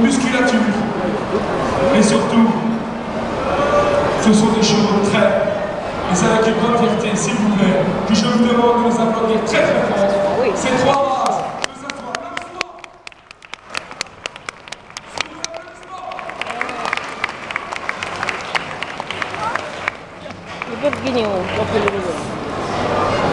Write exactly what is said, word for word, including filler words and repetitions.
musculature. Et surtout, ce sont des chevaux de trait. Et c'est avec une grande fierté, s'il vous plaît, que je vous demande de les applaudir très très fort. Ces trois races, que ça soit applaudissements. Le bœuf guignon, on peut le dire.